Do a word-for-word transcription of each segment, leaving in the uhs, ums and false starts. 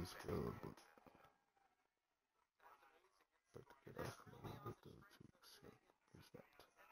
is available. But to get off a little bit though too, so there's that.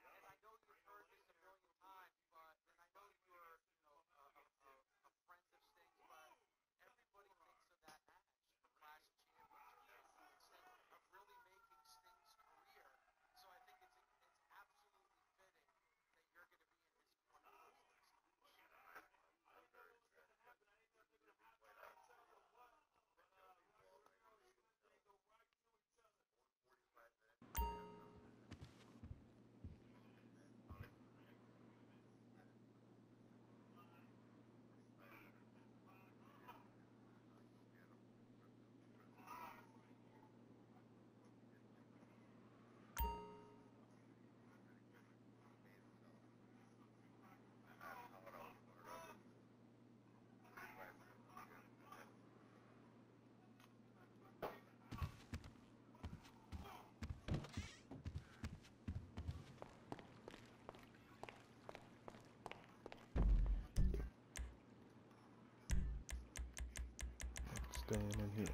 Staying in here.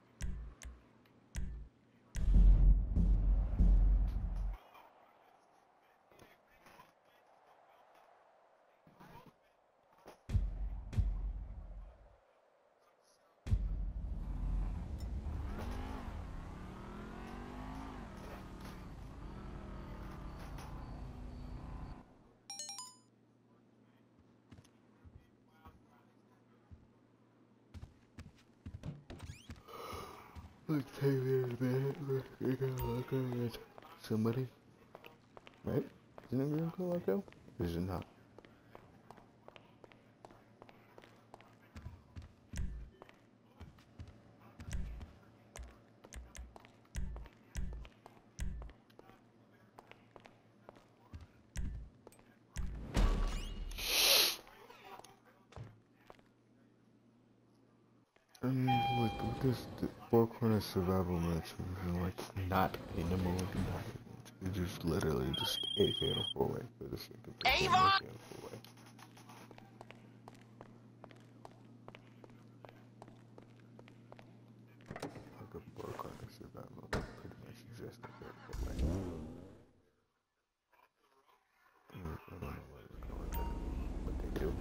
Let's take it a minute. We're gonna look at somebody. Right? Isn't it Green Coloco? Or is it not? I mean, like, with this the Four Corner Survival match, we're like, not in the mode, not it's just literally just a fatal four way for the sake of the fatal four way. Like a Four Corner Survival, pretty much just a fatal four way. I don't know what it's called, but they do.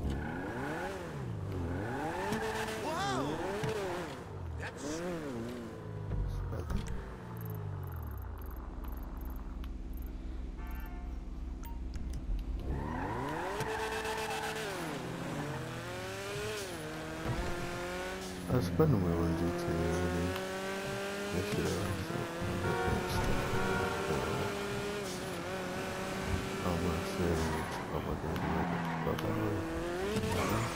I spent a while in G T A already. Yesterday, so I'm gonna say it's probably gonna be like a twelve hour.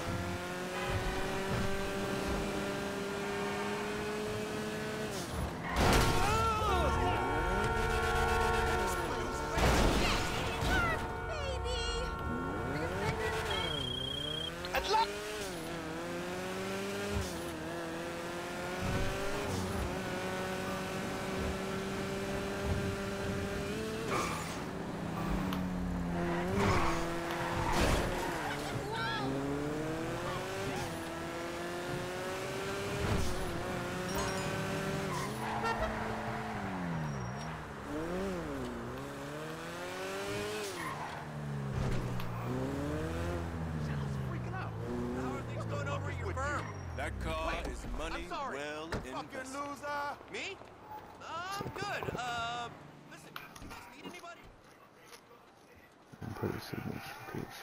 That car Wait, is money well invested. Loser. Me? Uh, I'm good. Uh, listen, you guys need anybody? I'm pretty signature case.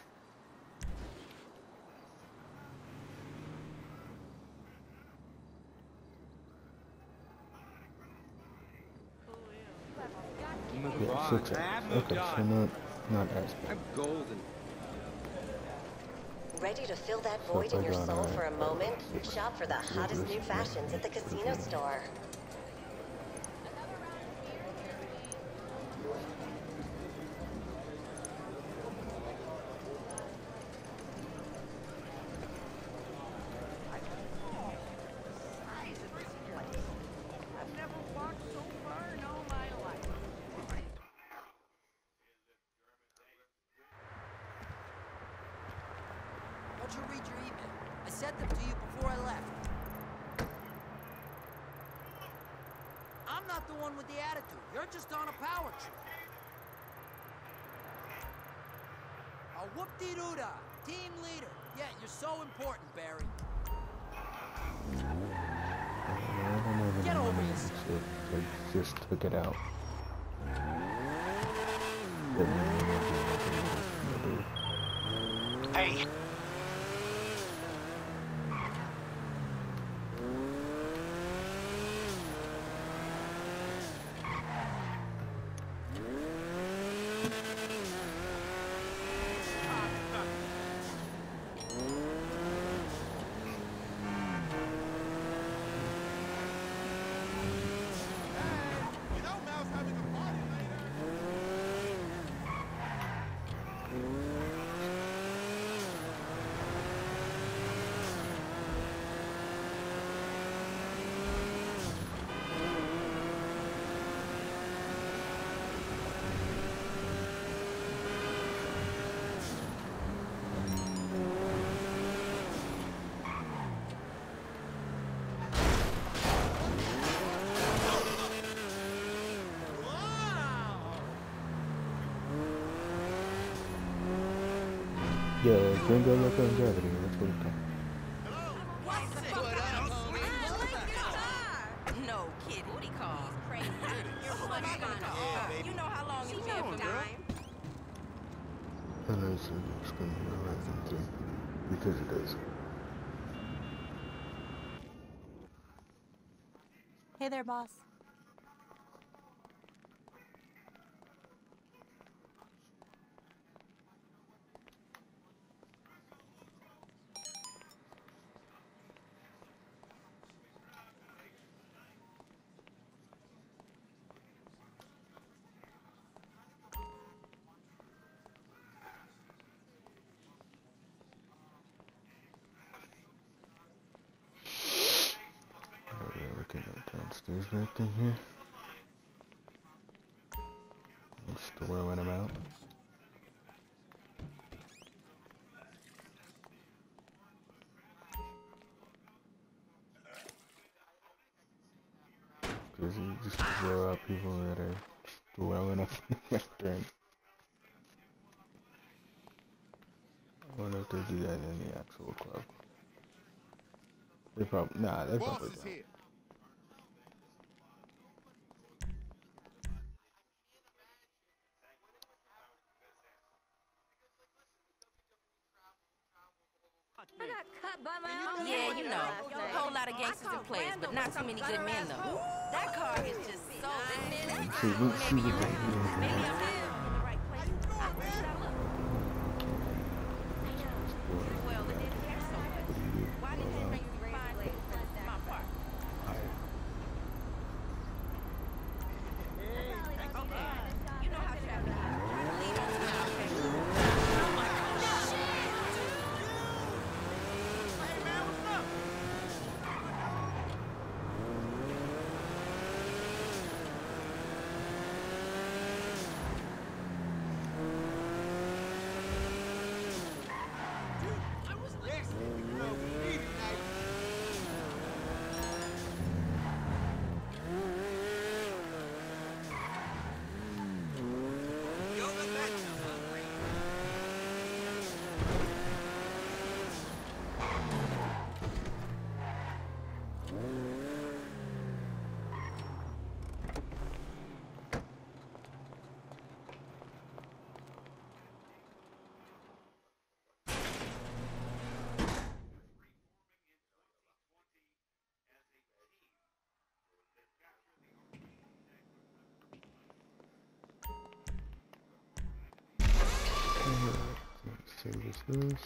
Yeah, six hours. Okay, so not, not as bad. I'm golden. Ready to fill that void in your soul for a moment? Shop for the hottest new fashions at the casino store. How'd you read your email? I sent them to you before I left. one with the attitude. You're just on a power trip. A whoop-de-doo-da. Team leader. Yeah, you're so important, Barry. Get over yourself. They just took it out. Hey. Yeah, Gringo Loco and Gravity, that's what it's called. No, kid, what he calls crazy. You're funny gonna call. You know how long it's been for time. And I said it's gonna be a random thing, because it is. Hey there, boss. Downstairs back in here. I'm still throwing them out. Because you just throw out people that are throwing up in the restaurant. I wonder if they do that in the actual club. They probably, nah, they probably don't. Here. I got cut by my own. Yeah, you know, a whole lot of gangsters in place, but not too many good men though. That car is just so good. See, let's see what they do. Maybe I'm not in the right place. I where should I look? Well, it didn't care so much. Why didn't you bring me find it for my part? Okay, you know how traveling is. Leave on smile, okay? Save us this.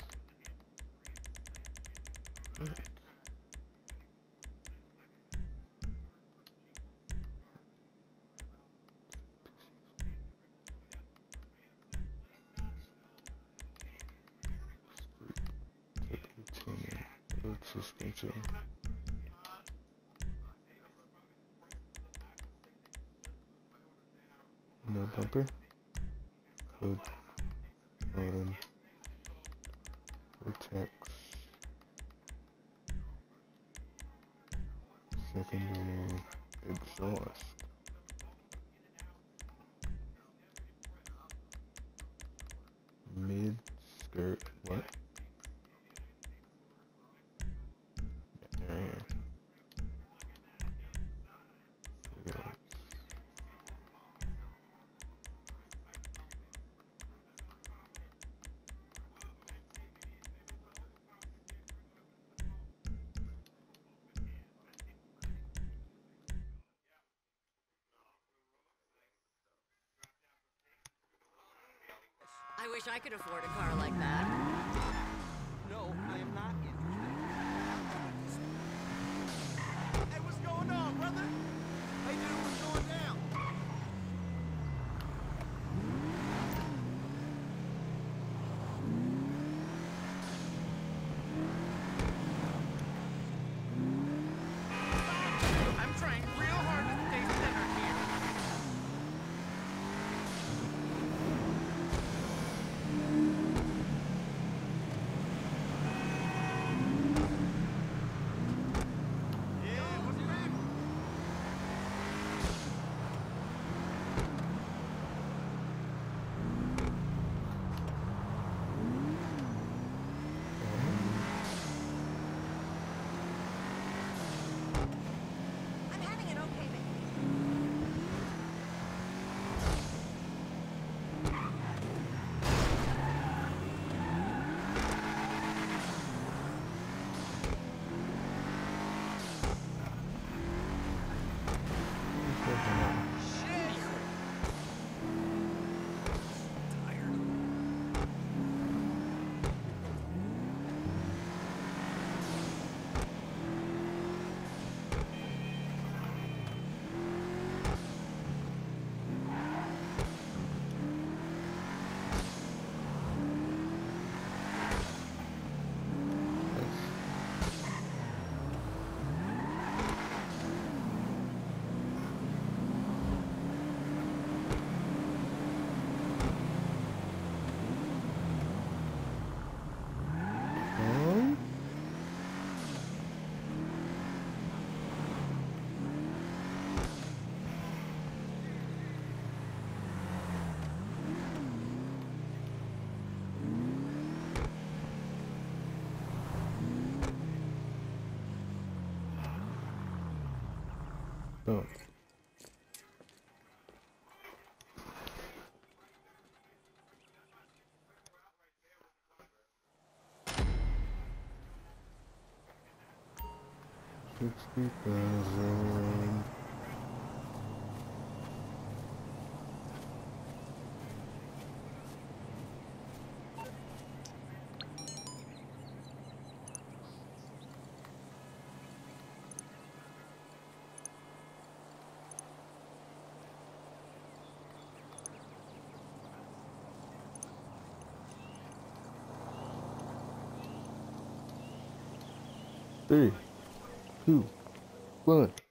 Suspension. No bumper. Code. Modem. Protects. Secondary exhaust. skirt. What? Yeah, yeah. I wish I could afford a car like that. No, I am not interested. Hey, what's going on, brother? Hey, dude, what's going down? I'm trying real hard to stay centered here. I'm having an okay day. Oh. Sixty thousand. Three, two, one.